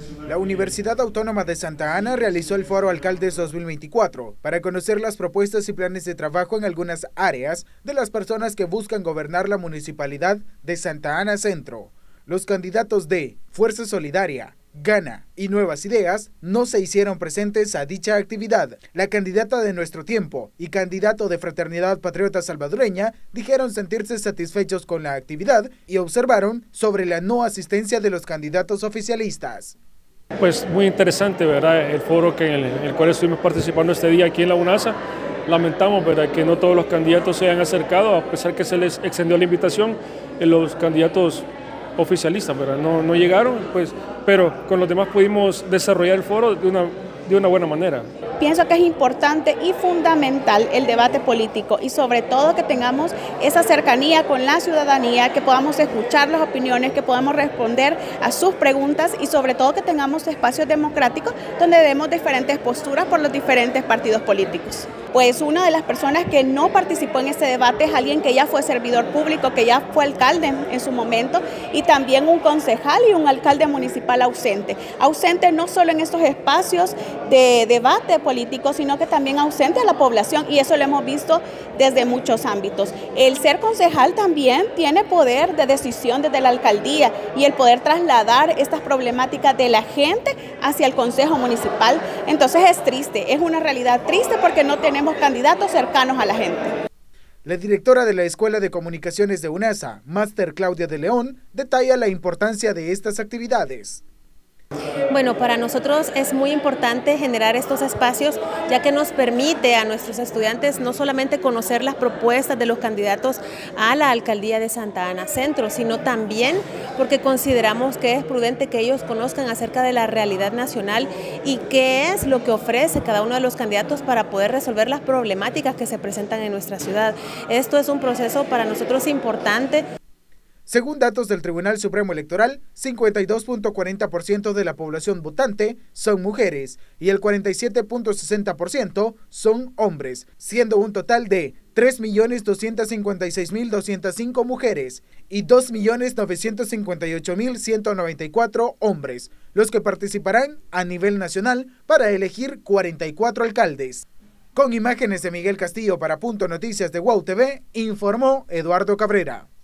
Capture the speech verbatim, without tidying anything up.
La Universidad Autónoma de Santa Ana realizó el Foro Alcaldes dos mil veinticuatro para conocer las propuestas y planes de trabajo en algunas áreas de las personas que buscan gobernar la municipalidad de Santa Ana Centro. Los candidatos de Fuerza Solidaria, Gana y Nuevas Ideas no se hicieron presentes a dicha actividad. La candidata de Nuestro Tiempo y candidato de Fraternidad Patriota Salvadoreña dijeron sentirse satisfechos con la actividad y observaron sobre la no asistencia de los candidatos oficialistas. Pues muy interesante, ¿verdad? El foro que en el, en el cual estuvimos participando este día aquí en la UNASA. Lamentamos, ¿verdad?, que no todos los candidatos se hayan acercado, a pesar que se les extendió la invitación. Los candidatos oficialistas, ¿verdad?, no, no llegaron, pues, pero con los demás pudimos desarrollar el foro de una, de una buena manera. Pienso que es importante y fundamental el debate político y sobre todo que tengamos esa cercanía con la ciudadanía, que podamos escuchar las opiniones, que podamos responder a sus preguntas y sobre todo que tengamos espacios democráticos donde demos diferentes posturas por los diferentes partidos políticos. Pues una de las personas que no participó en ese debate es alguien que ya fue servidor público, que ya fue alcalde en su momento, y también un concejal y un alcalde municipal ausente. Ausente no solo en estos espacios de debate político, sino que también ausente a la población, y eso lo hemos visto desde muchos ámbitos. El ser concejal también tiene poder de decisión desde la alcaldía y el poder trasladar estas problemáticas de la gente hacia el consejo municipal. Entonces es triste, es una realidad triste porque no tenemos candidatos cercanos a la gente. La directora de la Escuela de Comunicaciones de UNASA, Máster Claudia de León, detalla la importancia de estas actividades. Bueno, para nosotros es muy importante generar estos espacios, ya que nos permite a nuestros estudiantes no solamente conocer las propuestas de los candidatos a la alcaldía de Santa Ana Centro, sino también porque consideramos que es prudente que ellos conozcan acerca de la realidad nacional y qué es lo que ofrece cada uno de los candidatos para poder resolver las problemáticas que se presentan en nuestra ciudad. Esto es un proceso para nosotros importante. Según datos del Tribunal Supremo Electoral, cincuenta y dos punto cuarenta por ciento de la población votante son mujeres y el cuarenta y siete punto sesenta por ciento son hombres, siendo un total de tres millones doscientos cincuenta y seis mil doscientas cinco mujeres y dos millones novecientos cincuenta y ocho mil ciento noventa y cuatro hombres, los que participarán a nivel nacional para elegir cuarenta y cuatro alcaldes. Con imágenes de Miguel Castillo para Punto Noticias de Wow T V, informó Eduardo Cabrera.